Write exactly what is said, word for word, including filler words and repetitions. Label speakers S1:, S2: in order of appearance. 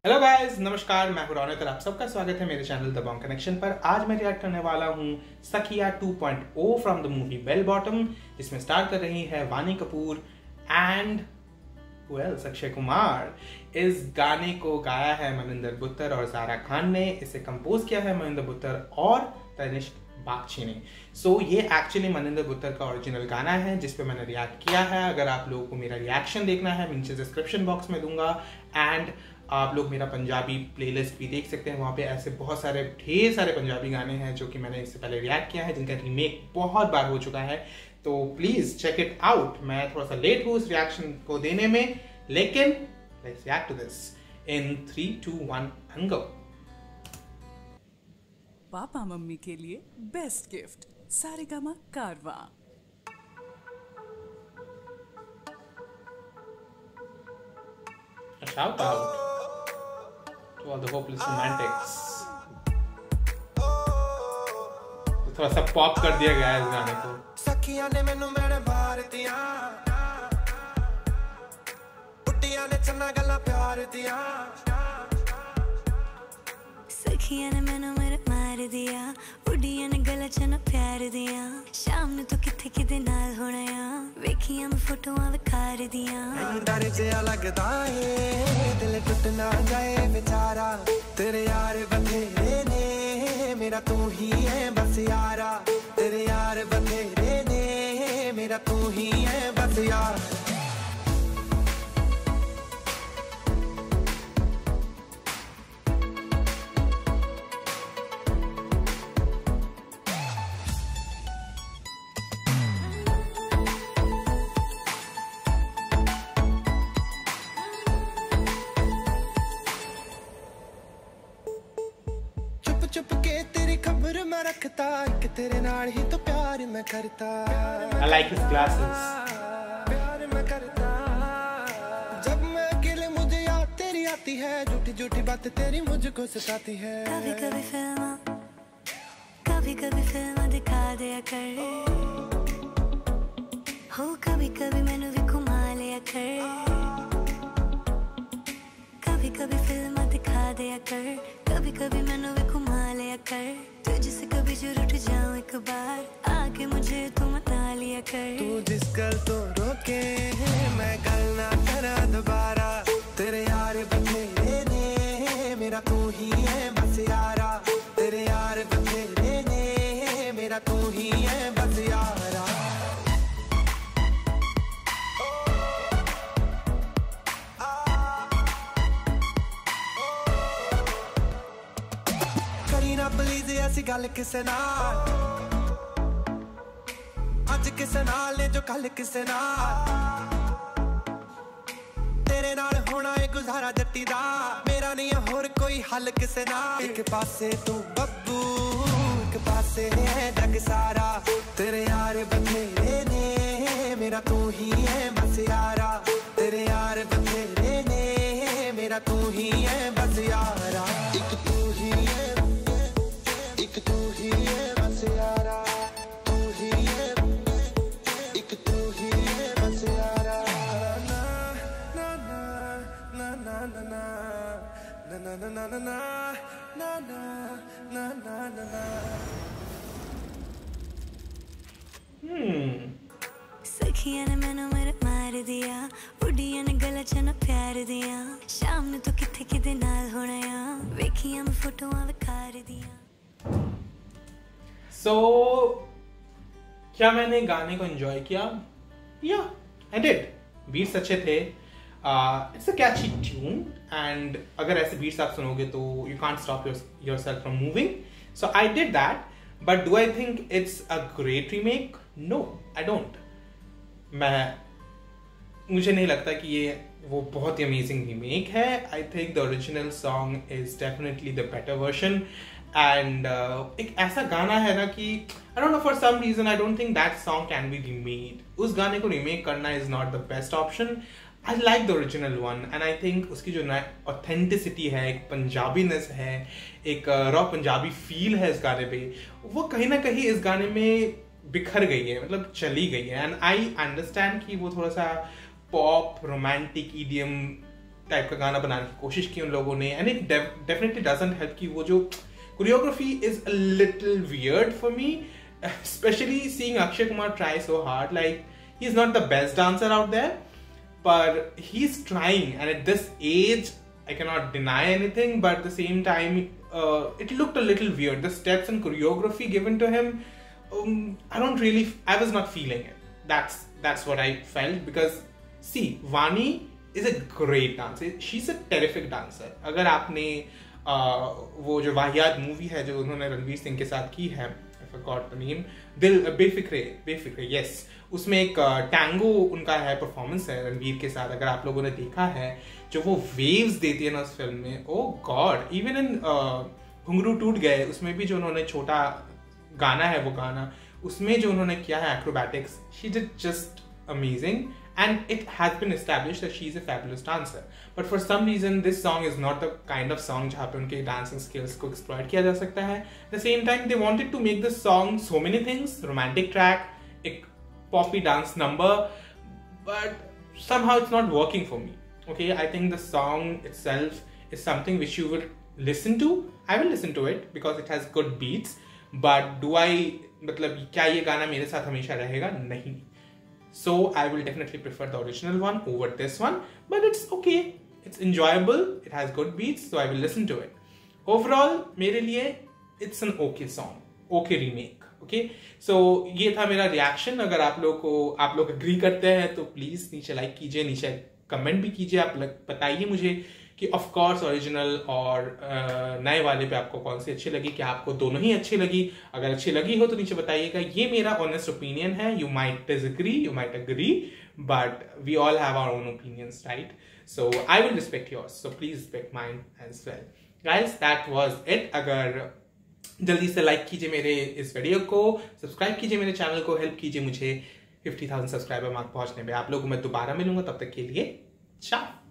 S1: Hello guys, नमस्कार। मैं हूं रौनक और आप सबका स्वागत है मेरे चैनल द बॉन्ग कनेक्शन पर। आज मैं रिएक्ट करने वाला हूं Sakhiyan two point O from the movie bell bottom, जिसमें स्टार कर रही है वानी कपूर एंड वेल अक्षय कुमार। इस गाने को गाया है मनिंदर बुत्तर और ज़ारा खान ने। इसे कंपोज किया है मनिंदर बुत्तर और तनिष्क बागची ने। सो so, ये एक्चुअली मनिंदर बुत्तर का ओरिजिनल गाना है जिस पे मैंने रिएक्ट किया है। अगर आप लोगों को मेरा रिएक्शन देखना है, मैं नीचे डिस्क्रिप्शन बॉक्स में दूंगा एंड आप लोग मेरा पंजाबी प्लेलिस्ट भी देख सकते हैं। वहाँ पे ऐसे बहुत सारे ढेर सारे पंजाबी गाने हैं जो कि मैंने इससे पहले रिएक्ट किया है, जिनका रीमेक बहुत बार हो चुका है। तो प्लीज चेक इट आउट। मैं थोड़ा सा लेट हूँ इस रिएक्शन को देने में, लेकिन let's react to this in three two one and go.
S2: पापा मम्मी के लिए best gift Saregama Karwaan.
S1: A shout out to all the hopeless romantics। तो थोड़ा सा पॉप कर दिया गया है इस गाने को।
S3: सखियां ने मैनू मेरे मार दिया, बुड्डियां ने चन्ना गल्ला प्यार दिया।
S4: सखियां ने मैनू मेरे मार दिया, बुड्डियां ने गल्ला चन्ना प्यार दिया। शाम ਨੂੰ ਤੂੰ ਕਿੱਥੇ ਕਿਦੇ ਨਾਲ ਹੋਣਾ ਆ, ਵੇਖੀਆਂ ਮੈਂ ਫੋਟੋਆਂ ਵਿਖਾਰ ਦੀਆਂ।
S3: ਮੈਨੂੰ ਡਰ ਜਿਹਾ ਲੱਗਦਾ ਏ, ਦਿਲ ਟੁੱਟ ਨਾ ਜਾਏ ਵਿਚਾਰਾ। ਤੇਰੇ ਯਾਰ ਬਥੇਰੇ ਨੇ, ਮੇਰਾ ਤੂੰ ਹੀ ਹੈ ਬਸ ਯਾਰਾ। ਤੇਰੇ ਯਾਰ ਬਥੇਰੇ ਨੇ, ਮੇਰਾ ਤੂੰ ਹੀ ਹੈ ਬਸ ਯਾਰ। चुप के तेरी खबर मैं रखता, कि तेरे नाल ही तो प्यार मैं करता।
S1: I like his glasses।
S3: प्यार मैं करता। जब मैं अकेले मुझे याद तेरी आती है, झूठी झूठी बात तेरी मुझको सताती है।
S4: कभी कभी फिल्म कभी कभी फिल्म दिखा दिया कर, हो कभी कभी मैनू भी घुमा लिया कर। कभी कभी फिल्म दिखा दिया कर, कभी कभी मैनू भी घुमा लिया कर। तुझसे कभी जरूर उठ जाऊं एक बार, आके मुझे तू मना लिया कर।
S3: तू जिस गल तो रोके मैं गल ना करा दोबारा। तेरे यार बथेरे ने, मेरा तू ही है बस यारा। तेरे यार बथेरे ने, मेरा तू ही है बस यारा। करी ना प्लीज ऐसी गल किसे नाल, अज किसे नाल ने जो कल किसे नाल। तेरे नाल होना है गुजारा जट्टी दा, मेरा नहीं है होर कोई हल किसे नाल। एक पासे तू बब्बू, एक पासे है जग सारा। तेरे यार बथेरे ने, मेरा तू ही है बस यारा। तेरे यार बथेरे ने, मेरा तू ही है बस यारा। एक तू ही है, एक तू ही है बस यारा। तू ही है, एक तू ही है बस यारा। ना ना ना ना ना ना ना ना ना ना ना ना ना ना ना ना।
S1: हम्म
S4: सखियां ने मैनू मेरे मार दिया, बुड्डियां ने गला च ना प्यार दिया। शाम ਨੂੰ ਤੂੰ ਕਿੱਥੇ ਕਿਦੇ ਨਾਲ ਹੋਣਾ ਆ, ਵੇਖੀਆਂ ਮੈਂ ਫੋਟੋਆਂ ਵਿਖਾਰ ਦੀਆਂ।
S1: सो so, क्या मैंने गाने को एंजॉय किया? या आई डिड। बीट्स अच्छे थे। It's a catchy tune and अगर ऐसे बीट्स आप सुनोगे तो you can't stop yourself from moving. So I did that, but do I think it's a great remake? No, I don't. मैं मुझे नहीं लगता कि ये वो बहुत ही अमेजिंग रीमेक है। I think the original song is definitely the better version. And एक ऐसा गाना है ना कि I don't know, for some reason I don't think that song can be remade. उस गाने को रीमेक करना is not the best option. I like the original one and I think उसकी जो ऑथेंटिसिटी है, एक पंजाबीनेस है, एक रॉ पंजाबी फील है इस गाने पे, वो कहीं ना कहीं इस गाने में बिखर गई है, मतलब चली गई है। एंड आई अंडरस्टैंड कि वो थोड़ा सा पॉप रोमांटिक ईडीएम टाइप का गाना बनाने की कोशिश की उन लोगों ने, and it definitely doesn't help कि वो जो choreography is a little weird for me, specially seeing Akshay Kumar try so hard. Like he is not the best dancer out there, but he's trying, and at this age I cannot deny anything, but at the same time uh, it looked a little weird, the steps and choreography given to him. um, I don't really I was not feeling it. That's that's what I felt, because see, Vani is a great dancer, she's a terrific dancer. अगर आपने uh, वो जो वाहियात movie है जो उन्होंने रणवीर सिंह के साथ की है, I forgot the name, दिल बेफिक्रे बेफिक्रे yes, उसमें एक टैंगो उनका है, परफॉर्मेंस है रणवीर के साथ, अगर आप लोगों ने देखा है, जो वो वेव्स देती है ना उस फिल्म में, ओ गॉड. इवन इन घुंघरू टूट गए, उसमें भी जो उन्होंने छोटा गाना है, वो गाना उसमें जो उन्होंने किया है acrobatics, she did just amazing, and it has been established that she is a fabulous dancer. But for some reason this song is not the kind of song जहाँ पे उनके डांसिंग स्किल्स को एक्सप्लॉइट किया जा सकता है. At the same time they wanted to make this song so many things, romantic track, एक poppy dance number, but somehow it's not working for me. Okay, I think the song itself is something which you will listen to. I will listen to it because it has good beats, but do I मतलब क्या ये गाना मेरे साथ हमेशा रहेगा? नहीं. So I will definitely prefer the original one over this one, but it's okay, it's enjoyable, it has good beats, so I will listen to it. Overall मेरे लिए it's an okay song, okay remake. Okay okay? So so, ये था मेरा reaction. अगर आप लोग को आप लोग एग्री करते हैं तो प्लीज नीचे लाइक कीजिए, नीचे कमेंट भी कीजिए, आप बताइए मुझे कि ऑफ कोर्स ओरिजिनल और नए वाले पे आपको कौन सी अच्छी लगी, क्या आपको दोनों ही अच्छी लगी. अगर अच्छी लगी हो तो नीचे बताइएगा. ये मेरा ऑनेस्ट ओपिनियन है. You might disagree, you might agree, but we all have our own opinions, right? So I will respect yours, so please respect mine as well. Guys, that was it. अगर जल्दी से like कीजिए मेरे इस video को, subscribe कीजिए मेरे channel को, हेल्प कीजिए मुझे फिफ्टी थाउजेंड सब्सक्राइबर मार्क पहुंचने में. आप लोगों को मैं दोबारा मिलूंगा, तब तक के लिए चाओ.